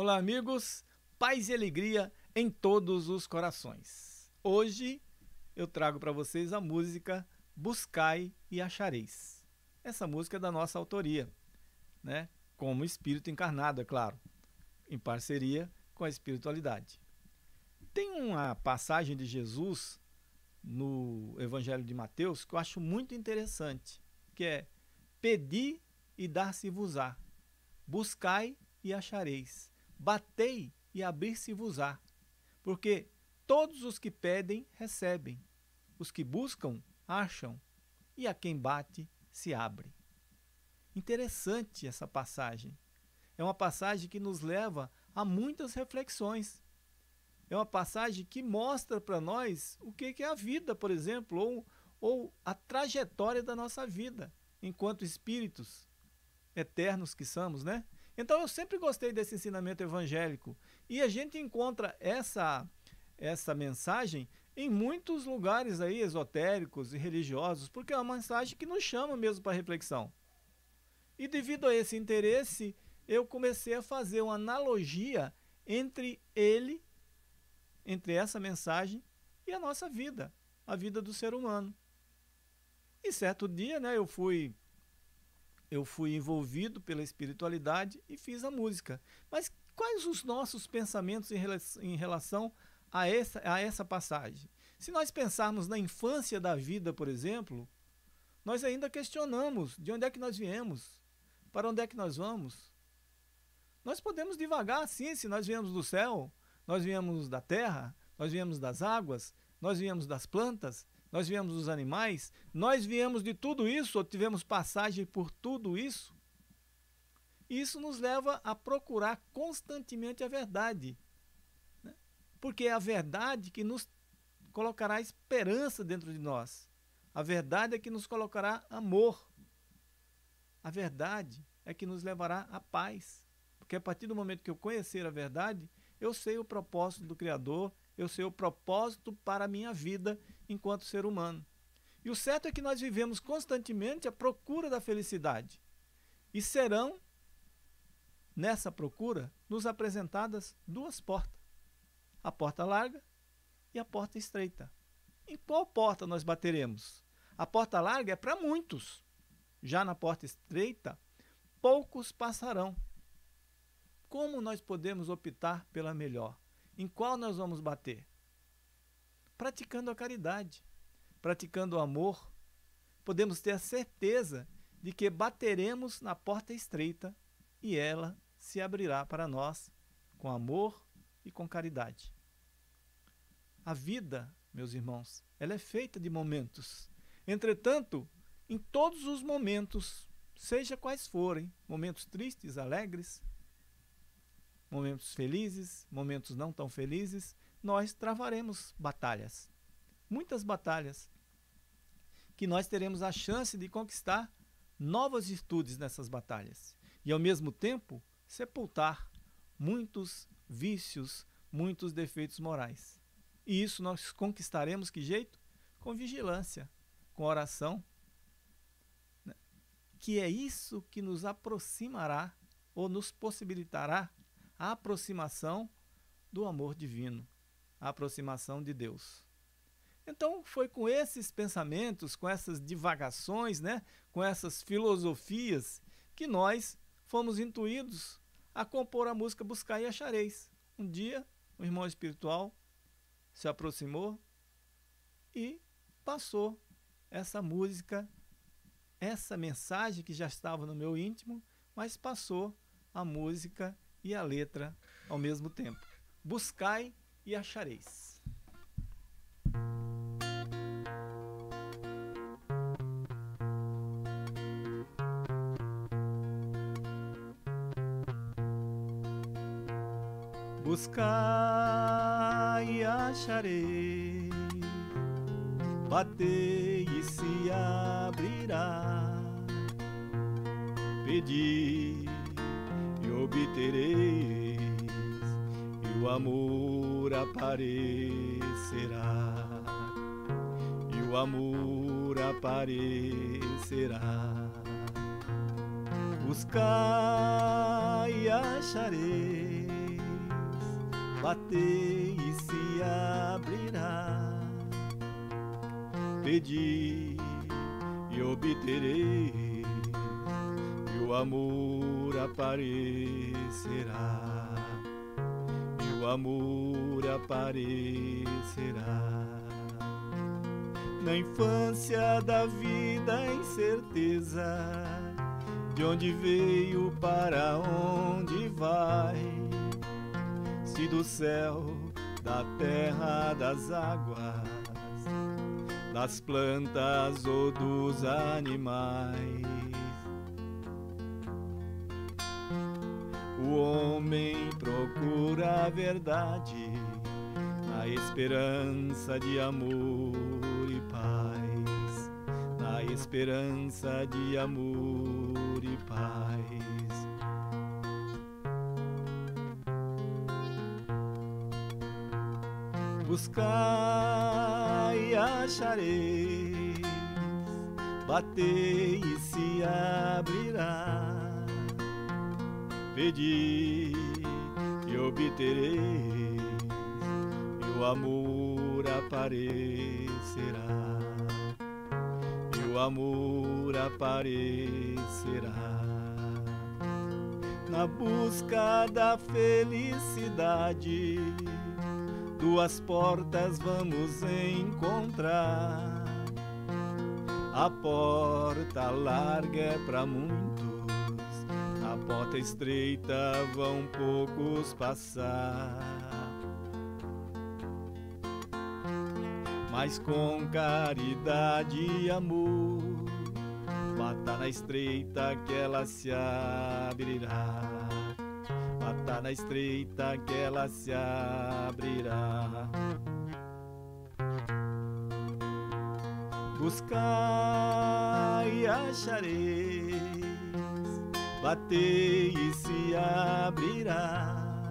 Olá, amigos, paz e alegria em todos os corações. Hoje eu trago para vocês a música Buscai e Achareis. Essa música é da nossa autoria, né? Como espírito encarnado, é claro, em parceria com a espiritualidade. Tem uma passagem de Jesus no Evangelho de Mateus que eu acho muito interessante, que é: pedi e dar-se-vos-á, buscai e achareis, batei e abrir-se-vos-á, porque todos os que pedem recebem, os que buscam acham, e a quem bate se abre. Interessante essa passagem. É uma passagem que nos leva a muitas reflexões. É uma passagem que mostra para nós o que é a vida, por exemplo, ou a trajetória da nossa vida, enquanto espíritos eternos que somos, né? Então eu sempre gostei desse ensinamento evangélico, e a gente encontra essa mensagem em muitos lugares aí esotéricos e religiosos, porque é uma mensagem que nos chama mesmo para reflexão. E devido a esse interesse, eu comecei a fazer uma analogia entre essa mensagem e a nossa vida, a vida do ser humano. E certo dia, né, eu fui envolvido pela espiritualidade e fiz a música. Mas quais os nossos pensamentos em relação a essa passagem? Se nós pensarmos na infância da vida, por exemplo, nós ainda questionamos de onde é que nós viemos, para onde é que nós vamos. Nós podemos divagar, sim, se nós viemos do céu, nós viemos da terra, nós viemos das águas, nós viemos das plantas, nós viemos dos animais, nós viemos de tudo isso, ou tivemos passagem por tudo isso. Isso nos leva a procurar constantemente a verdade, né? Porque é a verdade que nos colocará esperança dentro de nós. A verdade é que nos colocará amor. A verdade é que nos levará à paz. Porque a partir do momento que eu conhecer a verdade, eu sei o propósito do Criador, eu sei o propósito para a minha vida enquanto ser humano. E o certo é que nós vivemos constantemente à procura da felicidade. E serão, nessa procura, nos apresentadas duas portas: a porta larga e a porta estreita. Em qual porta nós bateremos? A porta larga é para muitos. Já na porta estreita, poucos passarão. Como nós podemos optar pela melhor? Em qual nós vamos bater? Praticando a caridade, praticando o amor, podemos ter a certeza de que bateremos na porta estreita e ela se abrirá para nós com amor e com caridade. A vida, meus irmãos, ela é feita de momentos. Entretanto, em todos os momentos, seja quais forem, momentos tristes, alegres, momentos felizes, momentos não tão felizes, nós travaremos batalhas. Muitas batalhas, que nós teremos a chance de conquistar novas virtudes nessas batalhas. E ao mesmo tempo, sepultar muitos vícios, muitos defeitos morais. E isso nós conquistaremos que jeito? Com vigilância, com oração, né? Que é isso que nos aproximará ou nos possibilitará a aproximação do amor divino, a aproximação de Deus. Então foi com esses pensamentos, com essas divagações, né, com essas filosofias, que nós fomos intuídos a compor a música Buscai e Achareis. Um dia, um irmão espiritual se aproximou e passou essa música, essa mensagem que já estava no meu íntimo, mas passou a música e a letra ao mesmo tempo. Buscai e achareis. Buscai e achareis, batei e se abrirá, pedi e obtereis, e o amor aparecerá, e o amor aparecerá. Buscai e achareis, batei e se abrirá. Pedi e obterei, e o amor aparecerá, e o amor aparecerá. Na infância da vida a incerteza, de onde veio, para onde vai, se do céu, da terra, das águas, das plantas ou dos animais. O homem procura a verdade, na esperança de amor e paz, na esperança de amor e paz. Buscai e achareis, batei e se abrirá. Pedi e obtereis, e o amor aparecerá, e o amor aparecerá. Na busca da felicidade, duas portas vamos encontrar. A porta larga é para muitos, na porta estreita vão poucos passar. Mas com caridade e amor, bata na estreita que ela se abrirá. Bata na estreita que ela se abrirá. Buscai e achareis, batei e se abrirá.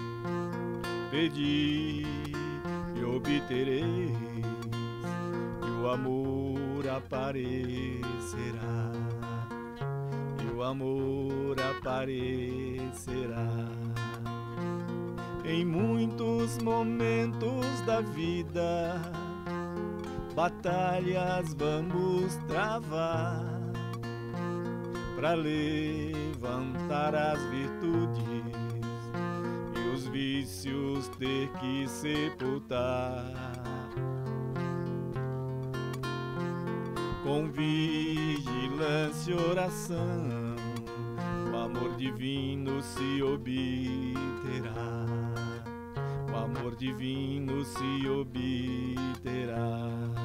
Pedi e obtereis, e o amor aparecerá, e o amor aparecerá. Em muitos momentos da vida, batalhas vamos travar, para levantar as virtudes e os vícios ter que sepultar. Com vigilância e oração, o amor divino se obterá, o amor divino se obterá.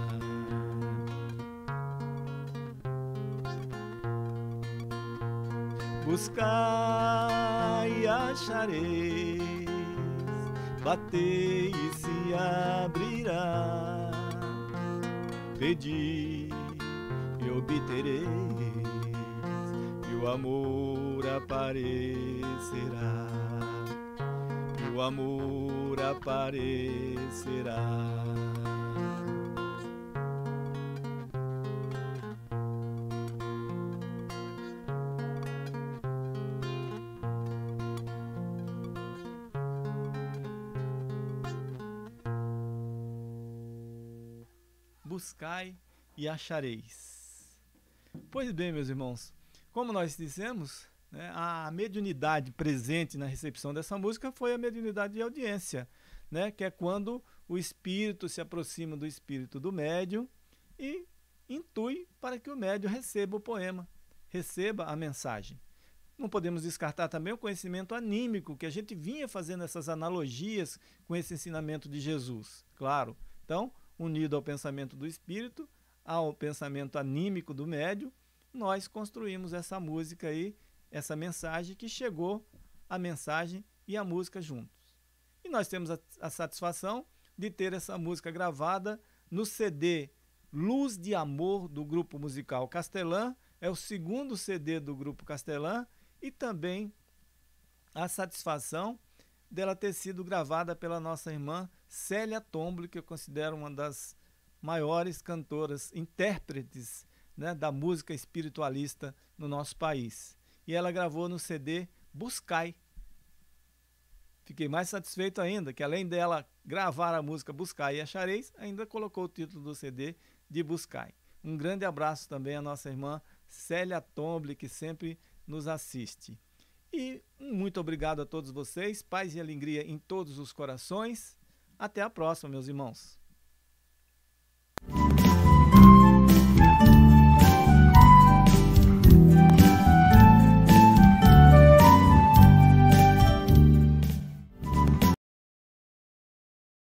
Buscai e achareis, batei e se abrirá. Pedi e obtereis, e o amor aparecerá, e o amor aparecerá. Buscai e achareis. Pois bem, meus irmãos, como nós dissemos, né, a mediunidade presente na recepção dessa música foi a mediunidade de audiência, né, que é quando o espírito se aproxima do espírito do médium e intui para que o médium receba o poema, receba a mensagem. Não podemos descartar também o conhecimento anímico, que a gente vinha fazendo essas analogias com esse ensinamento de Jesus, claro. Então, unido ao pensamento do espírito, ao pensamento anímico do médium, nós construímos essa música aí, essa mensagem que chegou, a mensagem e a música juntos. E nós temos a satisfação de ter essa música gravada no CD Luz de Amor, do grupo musical Castelã, é o segundo CD do grupo Castelã, e também a satisfação dela ter sido gravada pela nossa irmã Célia Tomboli, que eu considero uma das maiores cantoras, intérpretes, né, da música espiritualista no nosso país. E ela gravou no CD Buscai. Fiquei mais satisfeito ainda que, além dela gravar a música Buscai e Achareis, ainda colocou o título do CD de Buscai. Um grande abraço também à nossa irmã Célia Tomble, que sempre nos assiste. E muito obrigado a todos vocês, paz e alegria em todos os corações. Até a próxima, meus irmãos.